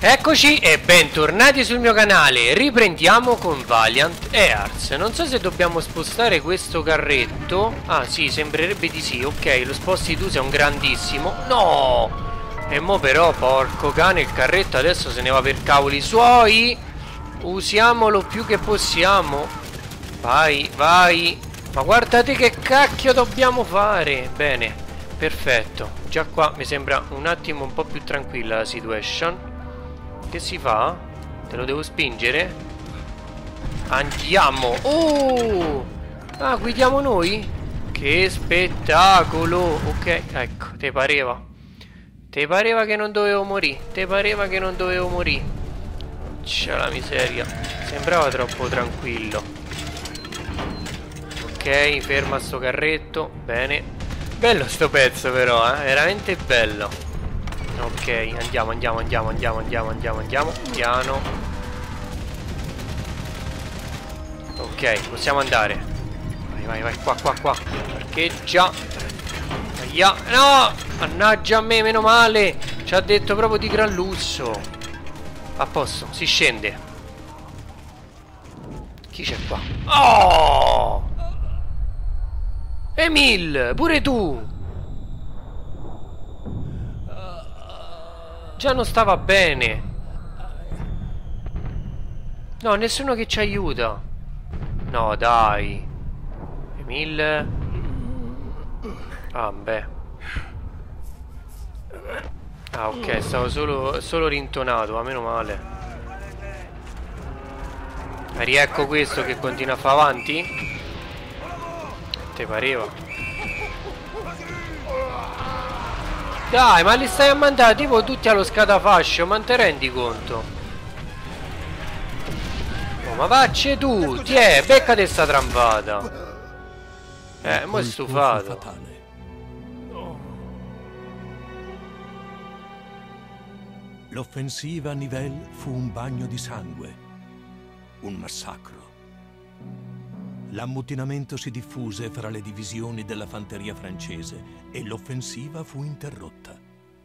Eccoci e bentornati sul mio canale. Riprendiamo con Valiant Hearts. Non so se dobbiamo spostare questo carretto. Ah sì, sembrerebbe di sì. Ok, lo sposti tu, sei un grandissimo. No! E mo però, porco cane, il carretto adesso se ne va per cavoli suoi. Usiamolo più che possiamo. Vai, vai. Ma guardate che cacchio dobbiamo fare. Bene, perfetto. Già qua mi sembra un attimo un po' più tranquilla la situation. Che si fa? Te lo devo spingere? Andiamo! Oh! Ah, guidiamo noi? Che spettacolo! Ok, ecco, te pareva? Te pareva che non dovevo morire? Te pareva che non dovevo morire? C'è la miseria. Sembrava troppo tranquillo. Ok, ferma sto carretto. Bene. Bello sto pezzo però, veramente bello. Ok, andiamo. Piano. Ok, possiamo andare. Vai, qua. Parcheggia. Aia. No! Mannaggia a me, meno male. Ci ha detto proprio di gran lusso. A posto, si scende. Chi c'è qua? Oh! Emil, pure tu! Già non stava bene. No, nessuno che ci aiuta. No, dai. Emil. Ah, beh. Ah, ok, stavo solo rintonato, ma meno male. Riecco questo che continua a fare avanti. Te pareva? Dai, ma li stai a mandare tipo tutti allo scatafascio, ma te rendi conto? Oh, ma vacci tu, beccate sta trampata. Mo' è stufato. L'offensiva a Nivelles fu un bagno di sangue, un massacro. L'ammutinamento si diffuse fra le divisioni della fanteria francese e l'offensiva fu interrotta.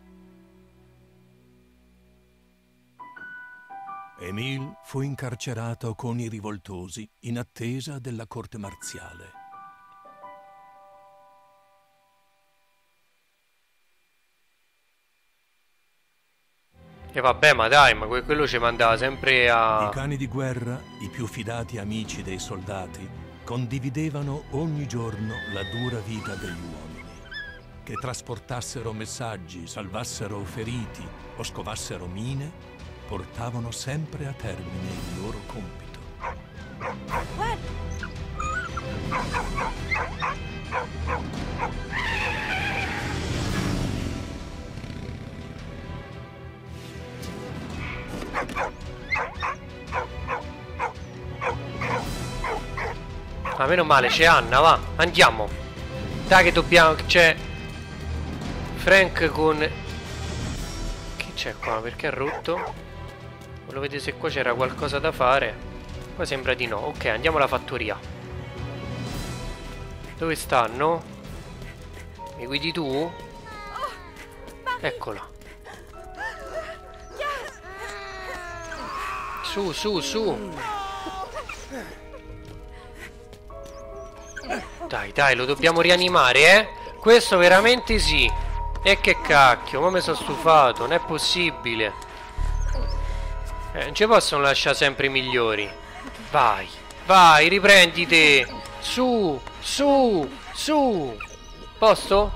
Émile fu incarcerato con i rivoltosi in attesa della corte marziale. E vabbè, ma dai, ma quello ci mandava sempre a... I cani di guerra, i più fidati amici dei soldati, condividevano ogni giorno la dura vita degli uomini. Che trasportassero messaggi, salvassero feriti o scovassero mine, portavano sempre a termine il loro compito. Ma meno male, c'è Anna, va, andiamo. Dai che dobbiamo, c'è Frank con... Che c'è qua? Perché è rotto? Volevo vedere se qua c'era qualcosa da fare. Qua sembra di no. Ok, andiamo alla fattoria. Dove stanno? Mi guidi tu? Eccola. Su. Dai, lo dobbiamo rianimare, Questo veramente sì. E che cacchio, ma mi sono stufato, non è possibile. Non ci possono lasciare sempre i migliori. Vai, riprenditi. Su. Posto?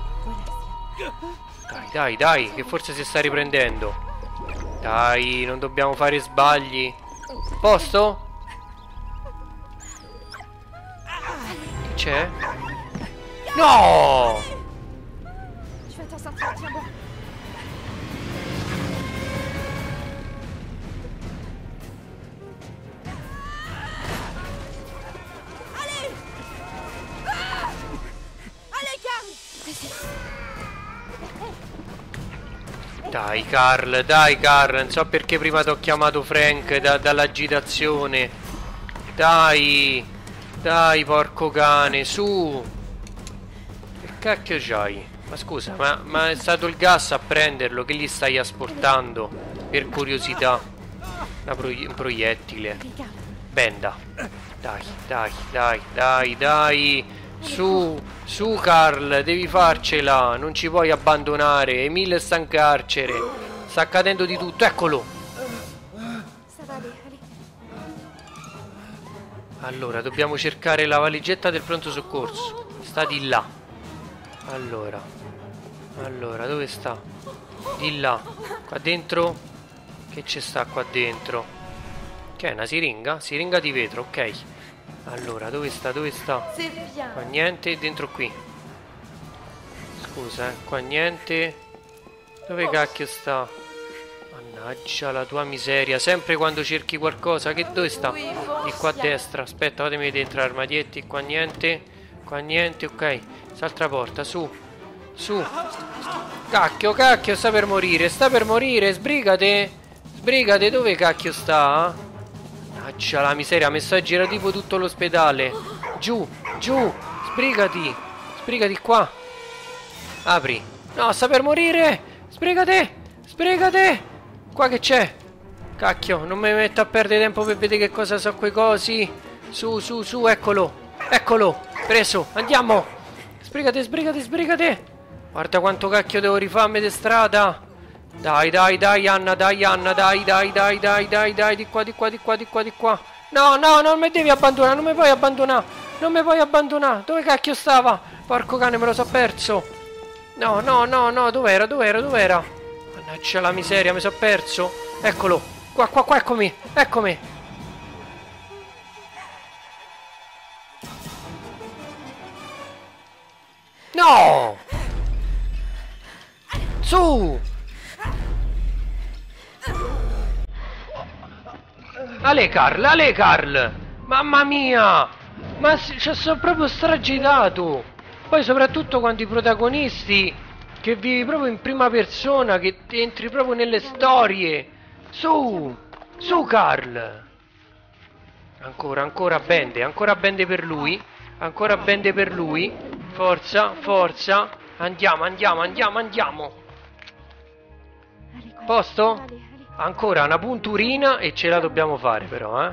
Dai, che forse si sta riprendendo. Dai, non dobbiamo fare sbagli. Posto? C'è? No! Dai Carl, non so perché prima ti ho chiamato Frank dall'agitazione. Dai, porco cane, su. Che cacchio c'hai? Ma scusa, ma è stato il gas a prenderlo? Che gli stai asportando? per curiosità. Un proiettile. Benda. Dai. Su Carl, devi farcela. Non ci puoi abbandonare. Emil sta in carcere. Sta accadendo di tutto, eccolo. Allora, dobbiamo cercare la valigetta del pronto soccorso. Sta di là. Allora, dove sta? Di là. Qua dentro? Che ci sta qua dentro? Che è una siringa? Siringa di vetro, ok. Allora, dove sta? Qua niente, dentro qui. Scusa, qua niente. Dove cacchio sta? Mannaggia la tua miseria. Sempre quando cerchi qualcosa. Dove sta? Di qua a destra. Aspetta, fatemi vedere dentro armadietti. Qua niente, ok. Quest'altra porta, su. Cacchio, sta per morire. Sbrigate, dove cacchio sta? Mannaggia la miseria, mi sta girando tipo tutto l'ospedale. Giù, sbrigati qua. Apri. No, sta per morire. Sbrigate. Qua che c'è? Cacchio, non mi metto a perdere tempo per vedere che cosa so quei cosi. Su, eccolo. Preso, andiamo. Sbrigate. Guarda quanto cacchio devo rifarmi di strada. Dai, Anna, dai, di qua. No, non mi devi abbandonare, non mi puoi abbandonare. Dove cacchio stava? Porco cane, me lo so perso. No, dov'era? Mannaggia la miseria, mi so perso. Eccolo, qua, eccomi. No! Su! Ale Carl! Mamma mia! Ma ci sono proprio stragitato! Poi soprattutto quando i protagonisti che vivi proprio in prima persona, che entri proprio nelle storie. Su Carl! Ancora bende per lui. Forza. Andiamo. Posto? Ancora una punturina e ce la dobbiamo fare però,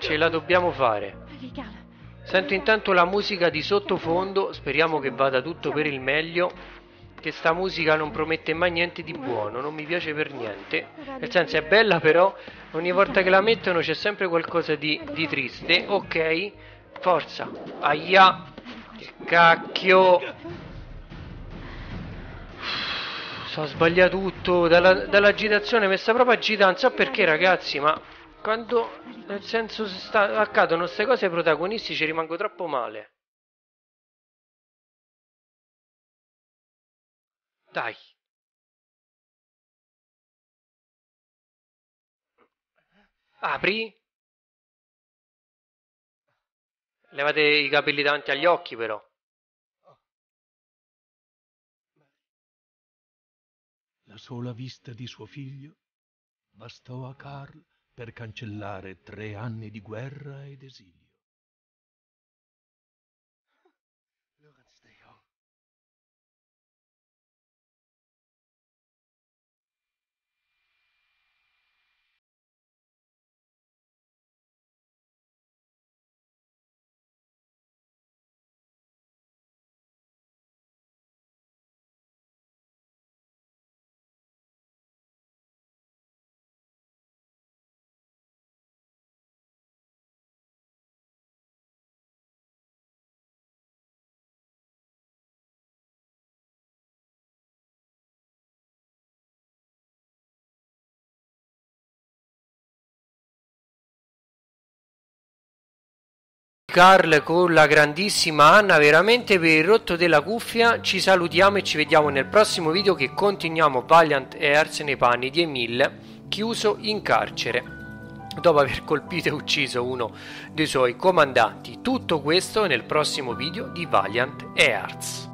Sento intanto la musica di sottofondo, speriamo che vada tutto per il meglio, che sta musica non promette mai niente di buono, non mi piace per niente, nel senso è bella però ogni volta che la mettono c'è sempre qualcosa di triste, ok, forza, aia, che cacchio, ho sbagliato tutto, dall'agitazione mi sta proprio agitando, non so perché ragazzi, ma quando, nel senso, accadono queste cose ai protagonisti ci rimango troppo male. Dai. Apri. Levate i capelli davanti agli occhi però. La sola vista di suo figlio bastò a Carl per cancellare 3 anni di guerra ed esilio. Carl con la grandissima Anna, veramente per il rotto della cuffia. Ci salutiamo e ci vediamo nel prossimo video, che continuiamo Valiant Hearts nei panni di Emil, chiuso in carcere dopo aver colpito e ucciso uno dei suoi comandanti. Tutto questo nel prossimo video di Valiant Hearts.